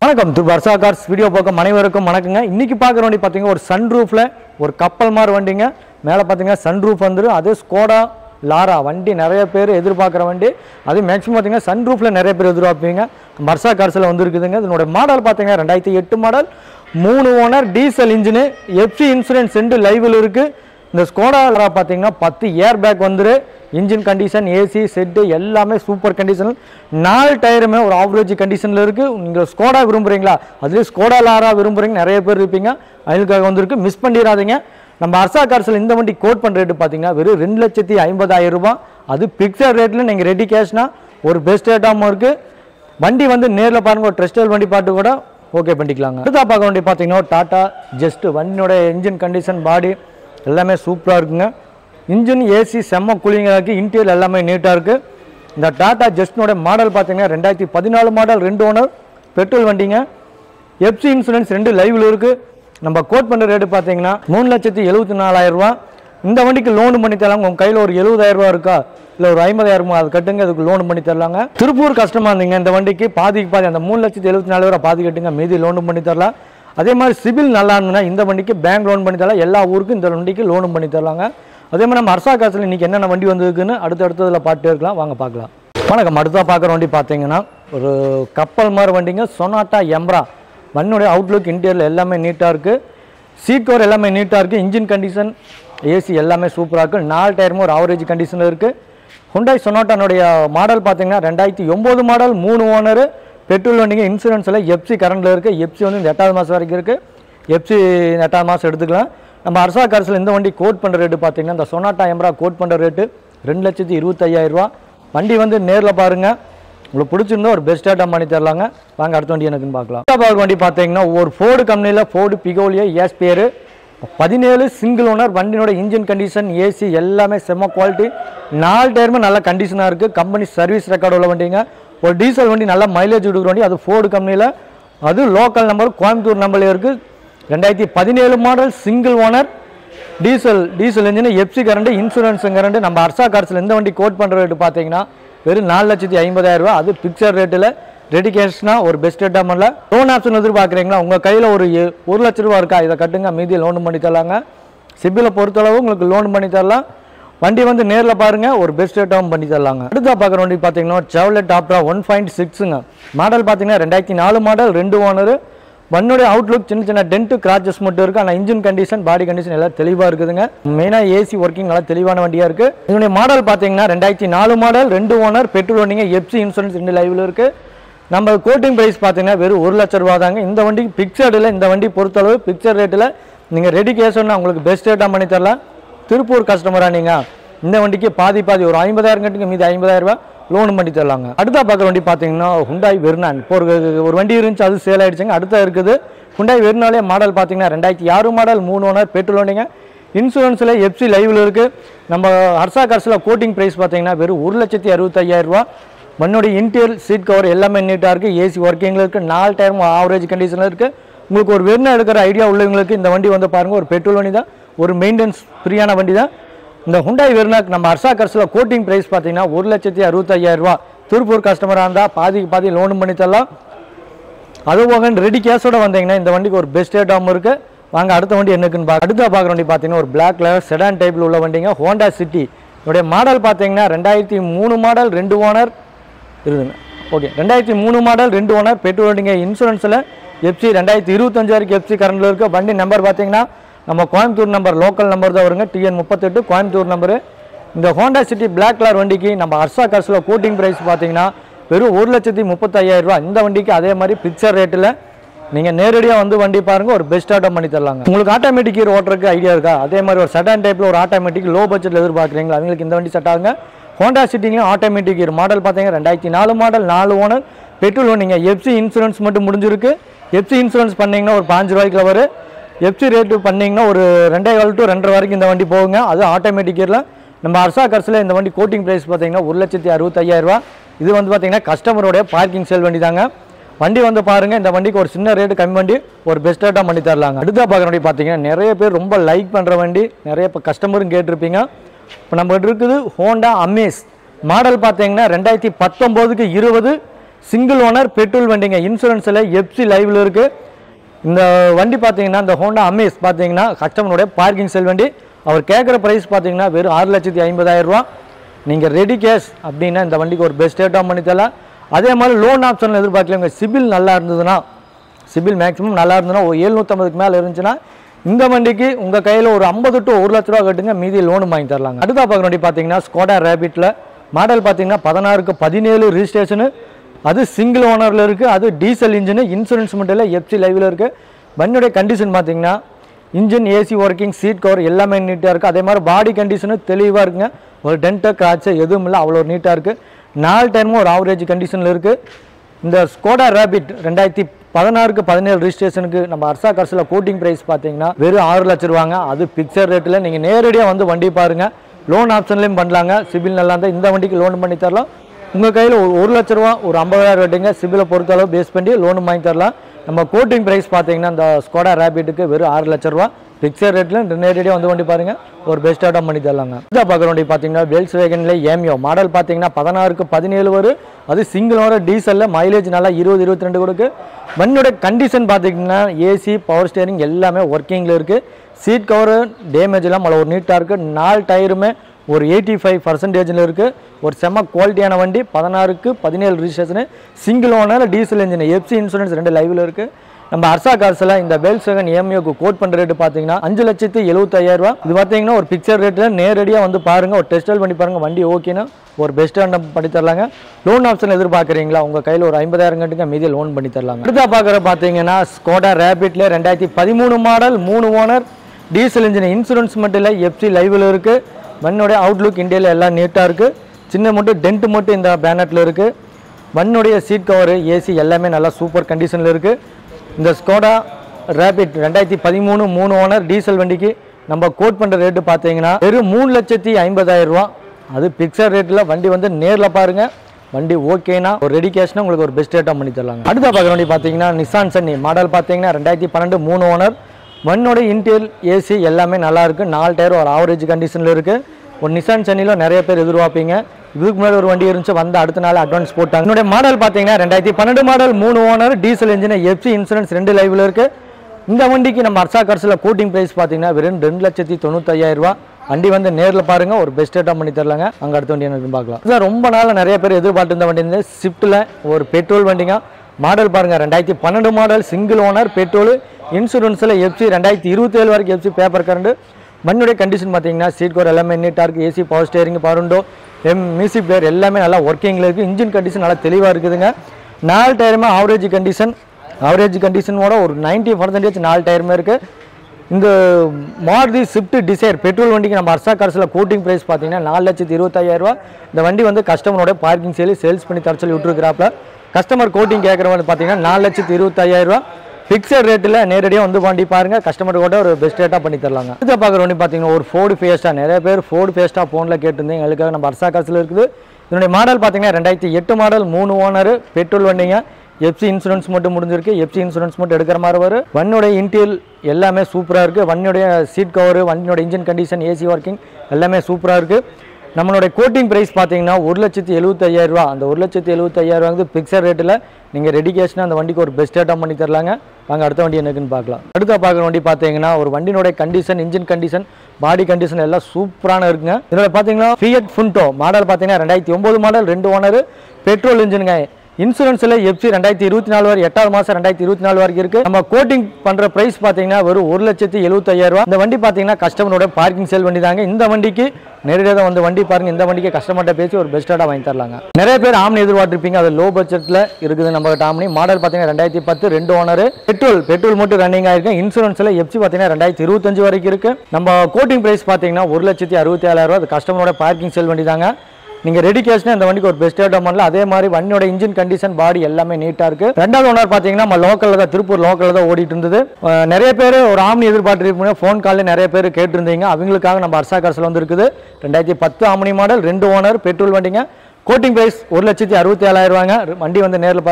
வணக்கம் திரு Varsha cars video பார்க்க அனைவருக்கும் வணக்கங்க. இன்னைக்கு பார்க்குற வண்டி பார்த்தீங்கன்னா ஒரு சன் ரூஃபில் ஒரு கப்பல் மாதிரி வண்டிங்க. மேலே பார்த்தீங்கன்னா சன் ரூஃப் வந்துடும். அது ஸ்கோடா லாரா வண்டி நிறைய பேர் எதிர்பார்க்குற வண்டி. அது மேக்ஸிமம் பார்த்தீங்கன்னா சன் ரூஃபில் நிறைய பேர் எதிர்பார்ப்பீங்க. வர்ஷா கார்ஸில் வந்துருக்குதுங்க. இதனோட மாடல் பார்த்தீங்கன்னா 2008 model, 3 owner, diesel engine, FC insurance 2 லைவில் இருக்குது. இந்த ஸ்கோடா லாரா பார்த்தீங்கன்னா 10 ஏர் பேக் வந்துரு. இன்ஜின் கண்டிஷன், ஏசி செட்டு எல்லாமே சூப்பர் கண்டிஷன். 4 டயருமே ஒரு ஆவரேஜ் கண்டிஷனில் இருக்குது. நீங்கள் ஸ்கோடா விரும்புகிறீங்களா, அதுலேயும் ஸ்கோடா லாரா விரும்புகிறீங்க நிறைய பேர் இருப்பீங்க. அதுக்காக வந்திருக்கு, மிஸ் பண்ணிடாதீங்க. நம்ம வர்ஷா கார்ஸில் இந்த வண்டி கோட் பண்ணுற ரேட்டு பார்த்தீங்கன்னா வெறும் 2,50,000 ரூபா. அது பிக்சர் ரேட்டில் நீங்கள் ரெடி கேஷ்னா ஒரு பெஸ்ட் ரேட்டாகவும் இருக்குது. வண்டி வந்து நேரில் பாருங்கள், ஒரு ட்ரெஸ்டல் வண்டி பாட்டு கூட ஓகே பண்ணிக்கலாங்க. அடுத்தா பார்க்க வண்டி பார்த்தீங்கன்னா டாட்டா ஜஸ்ட். வண்டியோட இன்ஜின் கண்டிஷன், பாடி எல்லாமே சூப்பராக இருக்குங்க. இன்ஜின், ஏசி செம்ம கூலிங்காக இருக்குது. இன்டீரியர் எல்லாமே நீட்டாக இருக்குது. இந்த டாடா ஜஸ்ட்னோட மாடல் பார்த்தீங்கன்னா 2014 மாடல், 2 ஓனர், பெட்ரோல் வண்டிங்க. எஃப்சி இன்சூரன்ஸ் 2 லைவில் இருக்குது. நம்ம கோட் பண்ணுற ரேட்டு பார்த்தீங்கன்னா 3,74,000 ரூபா. இந்த வண்டிக்கு லோன் பண்ணி தரலாங்க. உங்கள் கையில் ஒரு 70,000 ரூபா இருக்கா, இல்லை ஒரு 50,000 அது கட்டுங்க, அதுக்கு லோன் பண்ணி தரலாங்க. திருப்பூர் கஸ்டமர் இருந்தீங்க இந்த வண்டிக்கு பாதிக்கு பாதி, அந்த 3,74,000 பாதி கட்டுங்க, மீதி லோன் பண்ணி தரலாம். அதே மாதிரி சிபில் நல்லா இருந்ததுன்னா இந்த வண்டிக்கு பேங்க் லோன் பண்ணி தரலாம். எல்லா ஊருக்கும் இந்த வண்டிக்கு லோன் பண்ணி தரலாங்க. அதே மாதிரி நம்ம வர்ஷா கார்ஸில் இன்றைக்கி என்னென்ன வண்டி வந்திருக்குன்னு அடுத்தடுத்ததில் பார்த்துட்டே இருக்கலாம். வாங்க பார்க்கலாம். வணக்கம். அடுத்தா பார்க்குற வண்டி பார்த்தீங்கன்னா ஒரு கப்பல் மாதிரி வண்டிங்க, சொனாட்டா எம்ப்ரா. வண்டியோடைய அவுட்லுக், இன்டீரியர் எல்லாமே நீட்டாக இருக்குது. சீட் கவர் எல்லாமே நீட்டாக இருக்குது. இன்ஜின் கண்டிஷன், ஏசி எல்லாமே சூப்பராக இருக்குது. 4 டயருமே ஒரு ஆவரேஜ் கண்டிஷனில் இருக்குது. ஹுண்டாய் சொனாட்டானுடைய மாடல் பார்த்தீங்கன்னா 2009 மாடல், 3 ஓனர், பெட்ரோல் வண்டிங்க. இன்சூரன்ஸில் எஃப்சி கரண்டில் இருக்குது. எஃப்சி வந்து இந்த 8வது மாதம் வரைக்கும் இருக்குது. எஃப்சி 8வது மாதம் எடுத்துக்கலாம். நம்ம வர்ஷா கார்ஸில் இந்த வண்டி கோட் பண்ணுற ரேட்டு பார்த்தீங்கன்னா இந்த சொனாட்டா எம்ப்ரா கோட் பண்ணுற ரேட்டு 2,25,000 ரூபா. வண்டி வந்து நேரில் பாருங்கள், உங்களுக்கு பிடிச்சிருந்தா ஒரு பெஸ்ட் ரேட்டாக பண்ணி தரலாங்க. வாங்க அடுத்த வண்டி எனக்குன்னு பார்க்கலாம். அடுத்த வண்டி பார்த்தீங்கன்னா ஒரு ஃபோர்டு கம்பெனியில் Ford பிகோலியோ Aspire 17 single owner. வண்டியோட இன்ஜின் கண்டிஷன், ஏசி எல்லாமே செம்ம குவாலிட்டி. 4 டயருமே நல்ல கண்டிஷனாக இருக்குது. கம்பெனி சர்வீஸ் ரெக்கார்டு உள்ள வண்டிங்க. ஒரு டீசல் வண்டி, நல்லா மைலேஜ் கொடுக்குற வண்டி. அது ஃபோர்டு கம்பெனியில், அது லோக்கல் நம்பர், கோயம்புத்தூர் நம்பரில் இருக்குது. 2017 model, single owner, diesel engine, FC current, insurance current. நம்ம வர்ஷா கார்ஸில் இந்த வண்டி கோட் பண்ணுற ரேட்டு பார்த்தீங்கன்னா வெறும் 4,50,000 ரூபா. அது பிக்சர் ரேட்டில் ரெடி கேஷ்னா ஒரு பெஸ்ட் ரேட்டாக பண்ணல. லோன் ஆப்ஷன் எதிர்பார்க்குறீங்களா, உங்கள் கையில் ஒரு 1 லட்ச ரூபா இருக்கா, இதை கட்டுங்க, மீதி லோன் பண்ணி தரலாங்க. சிபிலை பொறுத்தளவு உங்களுக்கு லோன் பண்ணி தரலாம். வண்டி வந்து நேரில் பாருங்கள், ஒரு பெஸ்ட் ரேட்டாகவும் பண்ணி தரலாங்க. அடுத்தா பார்க்குற வண்டி பார்த்தீங்கன்னா செவ்ரோலேட் ஆப்ரா 1.6ங்க. மாடல் பார்த்தீங்கன்னா 2004 மாடல், 2 ஓனர். வண்டியோட அவுட்லுக் சின்ன சின்ன டென்ட்டு கிராச்சஸ் மட்டும் இருக்குது. ஆனால் இன்ஜின் கண்டிஷன், பாடி கண்டிஷன் எல்லாம் தெளிவாக இருக்குதுங்க. மெயினாக ஏசி ஒர்க்கிங் நல்லா தெளிவான வண்டியாக இருக்குது. இதனுடைய மாடல் பார்த்தீங்கன்னா 2004 மாடல், 2 ஓனர், பெட்ரோல் வண்டிங்க. எஃப்சி இன்சூரன்ஸ் 2 லைவில் இருக்குது. நம்ம கோட்டிங் ப்ரைஸ் பார்த்தீங்கன்னா வெறும் 1 லட்ச ரூபா தாங்க. இந்த வண்டிக்கு பிக்சர்டில், இந்த வண்டி பொறுத்தளவு பிக்சர் ரேட்டில் நீங்கள் ரெடி கேஷ்னா உங்களுக்கு பெஸ்ட் ரேட்டாக பண்ணி தரலாம். திருப்பூர் கஸ்டமராக நீங்கள் இந்த வண்டிக்கு பாதி ஒரு 50,000 கட்டுங்க, மீதி 50,000 ரூபா லோன் பண்ணி தரலாங்க. அடுத்தா பார்க்குற வண்டி பார்த்தீங்கன்னா ஹுண்டாய் வெர்னான். இப்போ ஒரு வண்டி இருந்துச்சு, அது சேல் ஆகிடுச்சுங்க. அடுத்தா இருக்குது ஹுண்டாய் வெர்னாலே. மாடல் பார்த்தீங்கன்னா 2006 மாடல், 3 ஓனர், பெட்ரோல் வண்டிங்க. இன்சூரன்ஸில் எஃப்சி லைவில் இருக்குது. நம்ம வர்ஷா கார்ஸில் கோட்டிங் ப்ரைஸ் பார்த்தீங்கன்னா வெறும் 1,65,000 ரூபா. வண்டியோட இன்டீரியர், சீட் கவர் எல்லாமே நீட்டாக இருக்குது. ஏசி ஒர்க்கிங்கில் இருக்குது. 4 டயரும் ஆவரேஜ் கண்டிஷனில் இருக்குது. உங்களுக்கு ஒரு வெர்னா எடுக்கிற ஐடியா உள்ளவங்களுக்கு இந்த வண்டி வந்து பாருங்கள், ஒரு பெட்ரோல் வண்டி தான், ஒரு மெயின்டெனன்ஸ் ஃப்ரீயான வண்டி தான். இந்த ஹுண்டாய் வெர்னாக்கு நம்ம வர்ஷா கார்ஸில் கோட்டிங் ப்ரைஸ் பார்த்தீங்கன்னா 1,65,000 ரூபா. திருப்பூர் கஸ்டமராக இருந்தால் பாதி லோன் பண்ணி தரலாம். அதுபோக ரெடி கேஷோட வந்தீங்கன்னா இந்த வண்டிக்கு ஒரு பெஸ்ட் ரேட்டாகவும் இருக்குது. வாங்க அடுத்த வண்டி என்னக்குன்னு அடுத்த பார்க்குற வண்டி பார்த்தீங்கன்னா ஒரு பிளாக் கலர் செடான் டைப்பில் உள்ள வண்டிங்க, ஹோண்டா சிட்டி. இதோடைய மாடல் பார்த்தீங்கன்னா 2003 மாடல், 2 ஓனர் இருக்குதுங்க. ஓகே, 2003 மாடல், 2 ஓனர், பெட்ரோல் வண்டிங்க. இன்சூரன்ஸில் எஃப்சி 2025 வரைக்கும் எஃப்சி கரண்டில் இருக்குது. வண்டி நம்பர் பார்த்தீங்கன்னா நம்ம கோயம்புத்தூர் நம்பர், லோக்கல் நம்பர் தான் வருங்க. TN38 Coimbatore number. இந்த ஹோண்டா சிட்டி பிளாக் கலர் வண்டிக்கு நம்ம வர்ஷா கார்ஸில் கோட்டிங் ப்ரைஸ் பார்த்தீங்கன்னா வெறும் 1,35,000 ரூபா. இந்த வண்டிக்கு அதே மாதிரி பிக்சர் ரேட்டில் நீங்கள் நேரடியாக வந்து வண்டி பாருங்கள், ஒரு பெஸ்ட் ஆட்டோ பண்ணி தரலாங்க. உங்களுக்கு ஆட்டோமேட்டிக் கீர் ஓட்டுறதுக்கு ஐடியா இருக்கா, அதே மாதிரி ஒரு செடான் டைப்பில் ஒரு ஆட்டோமேட்டிக் லோ பட்ஜெட்டில் எதிர்பார்க்குறீங்களா, அவங்களுக்கு இந்த வண்டி செட் ஆகுங்க. ஹோண்டா சிட்டிலையும் ஆட்டோமேட்டிக் கீர். மாடல் பார்த்தீங்கன்னா 2004 மாடல், 4 ஓனர், பெட்ரோல் வண்டிங்க. எஃப்சி இன்சூரன்ஸ் மட்டும் முடிஞ்சிருக்கு. எஃப்சி இன்சூரன்ஸ் பண்ணிங்கன்னா ஒரு 5 ரூபாய்க்கு வரும். எஃப்சி ரேட்டு பண்ணிங்கன்னா ஒரு 2.25 to 2.5 வரைக்கும் இந்த வண்டி போகுங்க. அது ஆட்டோமேட்டிக் கீரில். நம்ம வர்ஷா கார்ஸில் இந்த வண்டி கோட்டிங் ப்ரைஸ் பார்த்தீங்கன்னா 1,65,000 ரூபா. இது வந்து பார்த்தீங்கன்னா கஸ்டமரோடைய பார்க்கிங் சேல் வண்டி தாங்க. வண்டி வந்து பாருங்கள், இந்த வண்டிக்கு ஒரு சின்ன ரேட்டு கம்மி வண்டி, ஒரு பெஸ்ட் ரேட்டாக பண்ணி தரலாங்க. அடுத்த பார்க்குற வண்டி பார்த்தீங்கன்னா நிறைய பேர் ரொம்ப லைக் பண்ணுற வண்டி, நிறைய இப்போ கஸ்டமரும் கேட்டிருப்பீங்க. இப்போ நம்மகிட்ட இருக்குது ஹோண்டா அமேஸ். மாடல் பார்த்தீங்கன்னா 2019க்கு 20, சிங்கிள் ஓனர் பெட்ரோல் வண்டிங்க. இன்சூரன்ஸில் எஃப்சி லைவில் இருக்குது. இந்த வண்டி பார்த்தீங்கன்னா இந்த ஹோண்டா அமேஸ் பார்த்தீங்கன்னா கஸ்டமருடைய பார்க்கிங் செல் வண்டி. அவர் கேட்குற ப்ரைஸ் பார்த்தீங்கன்னா வெறும் 6,50,000 ரூபா. நீங்கள் ரெடி கேஷ் அப்படின்னா இந்த வண்டிக்கு ஒரு பெஸ்ட் ரேட்டாக பண்ணி தரலாம். அதே மாதிரி லோன் ஆப்ஷனில் எதிர்பார்க்கல. சிபில் நல்லா இருந்ததுன்னா, சிபில் மேக்ஸிமம் நல்லா இருந்ததுன்னா ஒரு 750க்கு மேலே இருந்துச்சுன்னா இந்த வண்டிக்கு உங்கள் கையில் ஒரு 50 to 1 லட்ச ரூபா கட்டுங்க, மீதி லோனு வாங்கி தரலாங்க. அடுத்த பார்க்குற வண்டி பார்த்தீங்கன்னா ஸ்கோடா ரேபிட்டில் மாடல் பார்த்தீங்கன்னா 16க்கு 17 ரிஜிஸ்ட்ரேஷனு. அது சிங்கிள் ஓனரில் இருக்குது. அது டீசல் இன்ஜினு. இன்சூரன்ஸ் மட்டும் இல்லை, எஃப்சி லைவில் இருக்குது. வண்டியுடைய கண்டிஷன் பார்த்தீங்கன்னா engine, AC working, seat cover எல்லாமே நீட்டாக இருக்குது. அதே மாதிரி பாடி கண்டிஷனு தெளிவாக இருக்குங்க. ஒரு டென்ட்டு கிராச்சு எதுவும் இல்லை, அவ்வளோ நீட்டாக இருக்குது. 4 டைமும் ஒரு ஆவரேஜ் கண்டிஷனில் இருக்குது. இந்த ஸ்கோடா ரேபிட் 2016க்கு 17 ரிஜிஸ்ட்ரேஷனுக்கு நம்ம அர்சா கார்ஸில் கோட்டிங் ப்ரைஸ் பார்த்தீங்கன்னா வெறும் 6 லட்சம் ரூபாங்க. அது பிக்சர் ரேட்டில். நீங்கள் நேரடியாக வந்து வண்டி பாருங்கள். லோன் ஆப்ஷன்லேயும் பண்ணலாங்க. சிபில் நல்லா இருந்தால் இந்த வண்டிக்கு லோன் பண்ணி தரலாம். உங்கள் கையில் 1 லட்ச ரூபா ஒரு 50,000 கட்டுங்க. சிபிலை பொறுத்தளவு பேஸ் பண்ணி லோனு வாங்கி தரலாம். நம்ம கோட்டிங் ப்ரைஸ் பார்த்தீங்கன்னா இந்த ஸ்கோடா ரேபிட்டுக்கு வெறும் 6 லட்ச ரூபா பிக்சர் ரேட்டில். நேரடியாக வந்து வண்டி பாருங்கள், ஒரு பெஸ்ட்டாக பண்ணி தரலாங்க. இதை பார்க்குற வண்டி பார்த்தீங்கன்னா வெல்ஸ் வேகனில் ஏமியோ மாடல் பார்த்தீங்கன்னா 16க்கு 17 வரும். அது சிங்கிள் ஓனர் டீசலில் மைலேஜ் நல்லா 20-22 கொடுக்கு. வண்டியோட கண்டிஷன் பார்த்தீங்கன்னா ஏசி, பவர் ஸ்டேரிங் எல்லாமே ஒர்க்கிங்கில் இருக்குது. சீட் கவரு டேமேஜ் இல்லாமல் ஒரு நீட்டாக இருக்குது. 4 டயருமே ஒரு 85% இருக்குது. ஒரு செம்ம குவாலிட்டியான வண்டி. 16க்கு 17 ரிஜிஸ்ட்ரேஷனு. Single owner diesel engine, FC insurance 2 லைவில் இருக்குது. நம்ம அர்சா கார்ஸில் இந்த வெல்ஸ் வேகன் ஏமியோக்கு கோட் பண்ணுற ரேட்டு பார்த்தீங்கன்னா 5,75,000 ரூபா. இது பார்த்தீங்கன்னா ஒரு பிக்சர் ரேட்டில். நேரடியாக வந்து பாருங்கள், ஒரு டெஸ்ட் பண்ணி பாருங்கள். வண்டி ஓகேன்னா ஒரு பெஸ்ட்டாக பண்ணி தரலாங்க. Loan option எதிர்பார்க்குறீங்களா? உங்கள் கையில் ஒரு 50,000 கட்டுங்க, மீதி லோன் பண்ணி தரலாங்க. அடுத்தா பார்க்குற பார்த்தீங்கன்னா ஸ்கோடா ரேபிட்டில் 2013 model 3 owner diesel engine. Insurance மட்டும் இல்லை, எஃப்சி லைவில் இருக்குது. வண்டியோடைய அவுட்லுக் இந்தியாவில் எல்லாம் நீட்டாக இருக்குது. சின்ன மட்டும் டென்ட் மட்டும் இந்த பேனட்டில் இருக்குது. வண்டியோடைய சீட் கவரு, ஏசி எல்லாமே நல்லா சூப்பர் கண்டிஷனில் இருக்குது. இந்த ஸ்கோடா ரேபிட் 2013 3 ஓனர் டீசல் வண்டிக்கு நம்ம கோட் பண்ணுற ரேட்டு பார்த்தீங்கன்னா வெறும் 3,50,000 ரூபா. அது பிக்சர் ரேட்டில். வண்டி வந்து நேரில் பாருங்கள். வண்டி ஓகேனா ஒரு ரெடி கேஷ்னா உங்களுக்கு ஒரு பெஸ்ட் ரேட்டாக பண்ணி தரலாங்க. அடுத்த பார்க்குற வண்டி பார்த்தீங்கன்னா நிசான் சன்னி மாடல் பார்த்தீங்கன்னா 2012 3 ஓனர். வண்டியோட இன்டீரியல், ஏசி எல்லாமே நல்லா இருக்குது. 4 டயர் ஒரு ஆவரேஜ் கண்டிஷனில் இருக்குது. ஒரு நிசான் சன்னியில் நிறைய பேர் எதிர்பார்ப்பீங்க. இதுக்கு முன்னாடி ஒரு வண்டி இருந்துச்சு, வந்து அடுத்த நாள் அட்வான்ஸ் போட்டாங்க. என்னுடைய மாடல் பார்த்தீங்கன்னா 2012 model 3 owner diesel engine, FC insurance 2 லைவில் இருக்குது. இந்த வண்டிக்கு நம்ம அர்சா கார்ஸில் கோட்டிங் ப்ரைஸ் பார்த்தீங்கன்னா வெறும் 2,95,000 ரூபா. வண்டி வந்து நேரில் பாருங்கள், ஒரு பெஸ்ட் ரேட்டாக பண்ணி தரலாங்க. அங்கே அடுத்த வண்டி எனக்கு பார்க்கலாம். இதான் ரொம்ப நாள் நிறைய பேர் எதிர்பார்த்து இருந்த வண்டி இருந்து ஸ்விஃப்ட்டில் ஒரு பெட்ரோல் வண்டிங்க. மாடல் பாருங்கள் 2012 மாடல் சிங்கிள் ஓனர் பெட்ரோல். இன்சூரன்ஸில் எஃப்சி 2027 வரைக்கும் எஃப்சி பேப்பர் கரண்டு. வண்டியோடைய கண்டிஷன் பார்த்தீங்கன்னா சீட் கவர் எல்லாமே நீட்டாக இருக்குது. AC, power steering, power window, music player எல்லாமே நல்லா ஒர்க்கிங்கில் இருக்குது. இன்ஜின் கண்டிஷன் நல்லா தெளிவாக இருக்குதுங்க. 4 டயருமே ஆவரேஜ் கண்டிஷன். ஆவரேஜ் கண்டிஷனோட ஒரு 90% 4 டயருமே இருக்குது. இந்த மாருதி ஸ்விஃப்ட் டிசைர் பெட்ரோல் வண்டிக்கு நம்ம அர்சா கார்ஸில் கோட்டிங் ப்ரைஸ் பார்த்தீங்கன்னா 4,25,000 ரூபா. இந்த வண்டி வந்து கஸ்டமரோட பார்க்கிங் சேல்ஸ் பண்ணி தர சொல்லி விட்டுருக்கிறாப்புல. கஸ்டமர் கோட்டிங் கேட்குறவங்க பார்த்தீங்கன்னா 4,25,000 ரூபா. பிக்சர் ரேட்டில். நேரடியாக வந்து வண்டி பாருங்கள், கஸ்டமர் கூட ஒரு பெஸ்ட் ரேட்டாக பண்ணி தரலாங்க. இதை பார்க்குற வண்டி பார்த்தீங்கன்னா ஒரு ஃபோர்டு ஃபேஸ்டா. நிறைய பேர் ஃபோர்டு ஃபேஸ்டா ஃபோனில் கேட்டிருந்தீங்க. எங்களுக்காக நம்ம அர்சா கார்ஸில் இருக்குது. இதனுடைய மாடல் பார்த்தீங்கன்னா 2008 மாடல் 3 ஓனர் பெட்ரோல் வண்டிங்க. எஃப்சி இன்சூரன்ஸ் மட்டும் முடிஞ்சிருக்கு. எஃப்சி இன்சூரன்ஸ் மட்டும் எடுக்கிற மாதிரி வரும். வண்டியோடைய இன்டீரியல் எல்லாமே சூப்பராக இருக்குது. வண்டியோடைய சீட் கவர், வண்டியோட இன்ஜின் கண்டிஷன், ஏசி ஒர்க்கிங் எல்லாமே சூப்பராக இருக்குது. நம்மளுடைய கோட்டிங் ப்ரைஸ் பார்த்தீங்கன்னா 1,75,000 ரூபா. அந்த 1,75,000 வந்து பிக்சர் ரேட்டில். நீங்கள் ரெடி கேஷ்னா அந்த வண்டிக்கு ஒரு பெஸ்ட் ரேட்டாக பண்ணி தரலாங்க. வாங்க அடுத்த வண்டி என்னக்குன்னு பார்க்கலாம். அடுத்த பார்க்குற வண்டி பார்த்தீங்கன்னா ஒரு வண்டியோட condition, engine condition, body condition எல்லாம் சூப்பரான இருக்குங்க. இதில் பார்த்தீங்கன்னா ஃபியட் புண்டோ மாடல் பார்த்தீங்கன்னா 2009 மாடல் 2 ஓனர் பெட்ரோல் இன்ஜினுங்க. இன்சூரன்ஸில் எஃப்சி 2024 வரை 8வது மாதம் 2024 வரைக்கும் இருக்குது. நம்ம கோட்டிங் பண்ணுற ப்ரைஸ் பார்த்தீங்கன்னா வெறும் 1,75,000 ரூபா. இந்த வண்டி பார்த்தீங்கன்னா கஸ்டமரோட பார்க்கிங் சேல் வண்டி தாங்க. இந்த வண்டிக்கு நேரடியாக வந்து வண்டி பாருங்கள். இந்த வண்டிக்கு கஸ்டமர்கிட்ட பேசி ஒரு பெஸ்ட்டாக வாங்கி தரலாங்க. நிறைய பேர் ஆம்னி எதிர்பார்த்துருப்பீங்க. அது லோ பட்ஜெட்டில் இருக்குது நம்ம ஆம்னி. மாடல் பார்த்தீங்கன்னா 2010 2 ஓனர் பெட்ரோல் மட்டும் ரன்னிங் ஆயிருக்கு. இன்சூரன்ஸில் எஃப்சி பார்த்தீங்கன்னா 2025 வரைக்கும் இருக்குது. நம்ம கோட்டிங் ப்ரைஸ் பார்த்தீங்கன்னா 1,67,000 ரூபா. அது கஸ்டமரோட பார்க்கிங் சேல் வண்டி தாங்க. நீங்கள் ரெடி கேஷ்னா இந்த வண்டிக்கு ஒரு பெஸ்ட் ரேட்டாக பண்ணலாம். அதே மாதிரி வண்டியோட இன்ஜின் கண்டிஷன், பாடி எல்லாமே நீட்டாக இருக்குது. 2வது ஓனர் பார்த்தீங்கன்னா நம்ம லோக்கலில் தான், திருப்பூர் லோக்கலில் தான் ஓடிட்டு இருந்தது. நிறைய பேர் ஒரு ஆம்னி எதிர்பார்த்துருப்பீங்க. ஃபோன் காலில் நிறைய பேர் கேட்டிருந்தீங்க. அவங்களுக்காக நம்ம அர்சா கார்ஸில் வந்து இருக்குது. 2010 ஆம்னி மாடல் 2 ஓனர் பெட்ரோல் வண்டிங்க. கோட்டிங் ப்ரைஸ் 1,67,000 ரூபாங்க. வண்டி வந்து நேரில் பாருங்கள்,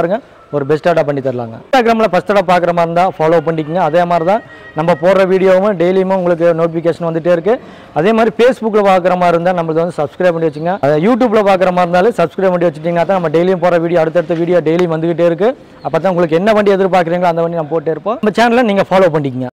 ஒரு பெஸ்ட்டாக பண்ணி தரலாங்க. இன்ஸ்டாகிராமில் ஃபஸ்ட்டாக பார்க்குற மாதிரி இருந்தால் ஃபாலோ பண்ணிக்கோங்க. அதே மாதிரி தான் நம்ம போடுற வீடியோவும் டெய்லியுமே உங்களுக்கு நோட்டிஃபிகேஷன் வந்துகிட்டே இருக்குது. அதே மாதிரி ஃபேஸ்புக்கில் பார்க்குற மாதிரி இருந்தால் நம்மளுக்கு வந்து சப்ஸ்கிரைப் பண்ணி வச்சுங்க. யூடியூப்பில் பார்க்குற மாதிரி இருந்தாலும் சப்ஸ்கிரைப் பண்ணி வச்சுட்டிங்கன்னா தான் நம்ம டெய்லியும் போகிற வீடியோ அடுத்தடுத்த வீடியோ டெய்லியும் வந்துகிட்டே இருக்குது. அப்போ தான் உங்களுக்கு என்ன வண்டி எதிர்பார்க்குறீங்களோ அந்த வண்டி நம்ம போட்டே இருப்போம். நம்ம சேனலை நீங்கள் ஃபாலோ பண்ணிக்கங்க.